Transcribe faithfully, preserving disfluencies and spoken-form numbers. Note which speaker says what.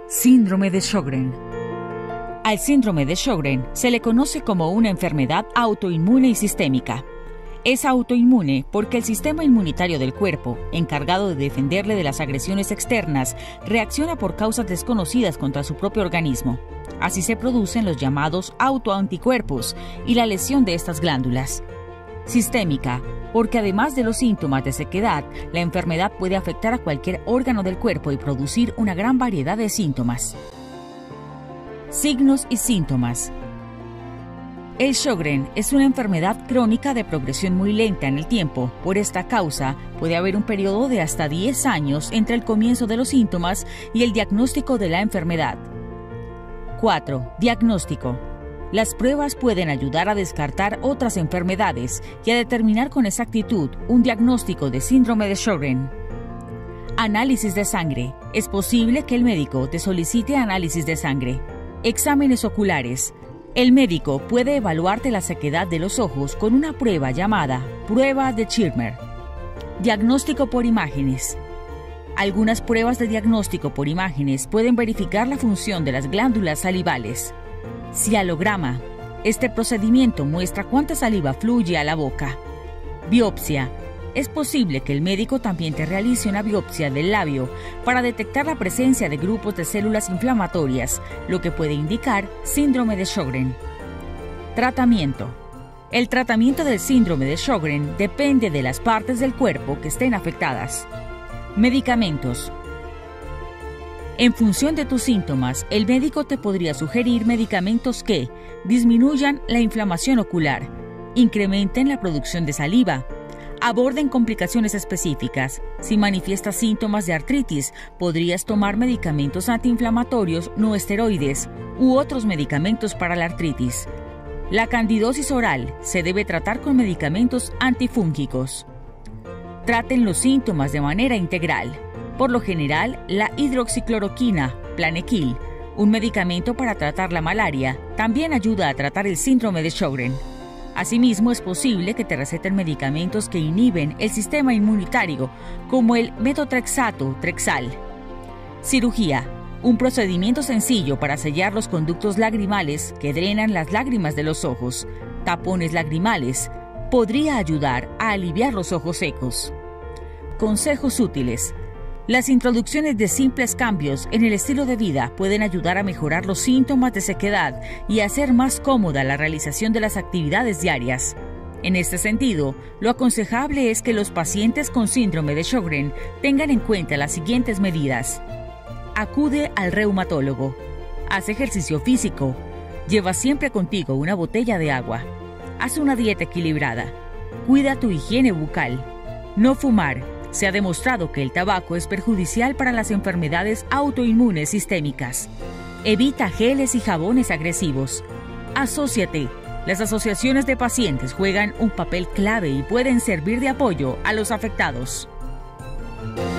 Speaker 1: Síndrome de Sjögren. Al síndrome de Sjögren se le conoce como una enfermedad autoinmune y sistémica. Es autoinmune porque el sistema inmunitario del cuerpo, encargado de defenderle de las agresiones externas, reacciona por causas desconocidas contra su propio organismo. Así se producen los llamados autoanticuerpos y la lesión de estas glándulas. Sistémica, porque además de los síntomas de sequedad, la enfermedad puede afectar a cualquier órgano del cuerpo y producir una gran variedad de síntomas. Signos y síntomas. El Sjögren es una enfermedad crónica de progresión muy lenta en el tiempo. Por esta causa, puede haber un periodo de hasta diez años entre el comienzo de los síntomas y el diagnóstico de la enfermedad. cuatro. Diagnóstico. Las pruebas pueden ayudar a descartar otras enfermedades y a determinar con exactitud un diagnóstico de síndrome de Sjögren. Análisis de sangre. Es posible que el médico te solicite análisis de sangre. Exámenes oculares. El médico puede evaluarte la sequedad de los ojos con una prueba llamada prueba de Schirmer. Diagnóstico por imágenes. Algunas pruebas de diagnóstico por imágenes pueden verificar la función de las glándulas salivales. Cialograma. Este procedimiento muestra cuánta saliva fluye a la boca. Biopsia. Es posible que el médico también te realice una biopsia del labio para detectar la presencia de grupos de células inflamatorias, lo que puede indicar síndrome de Sjögren. Tratamiento. El tratamiento del síndrome de Sjögren depende de las partes del cuerpo que estén afectadas. Medicamentos. En función de tus síntomas, el médico te podría sugerir medicamentos que disminuyan la inflamación ocular, incrementen la producción de saliva, aborden complicaciones específicas. Si manifiestas síntomas de artritis, podrías tomar medicamentos antiinflamatorios no esteroides u otros medicamentos para la artritis. La candidosis oral se debe tratar con medicamentos antifúngicos. Traten los síntomas de manera integral. Por lo general, la hidroxicloroquina, Planequil, un medicamento para tratar la malaria, también ayuda a tratar el síndrome de Sjögren. Asimismo, es posible que te receten medicamentos que inhiben el sistema inmunitario, como el metotrexato, Trexal. Cirugía, un procedimiento sencillo para sellar los conductos lagrimales que drenan las lágrimas de los ojos. Tapones lagrimales. Podría ayudar a aliviar los ojos secos. Consejos útiles. Las introducciones de simples cambios en el estilo de vida pueden ayudar a mejorar los síntomas de sequedad y hacer más cómoda la realización de las actividades diarias. En este sentido, lo aconsejable es que los pacientes con síndrome de Sjögren tengan en cuenta las siguientes medidas. Acude al reumatólogo. Haz ejercicio físico. Lleva siempre contigo una botella de agua. Haz una dieta equilibrada. Cuida tu higiene bucal. No fumar. Se ha demostrado que el tabaco es perjudicial para las enfermedades autoinmunes sistémicas. Evita geles y jabones agresivos. Asóciate. Las asociaciones de pacientes juegan un papel clave y pueden servir de apoyo a los afectados.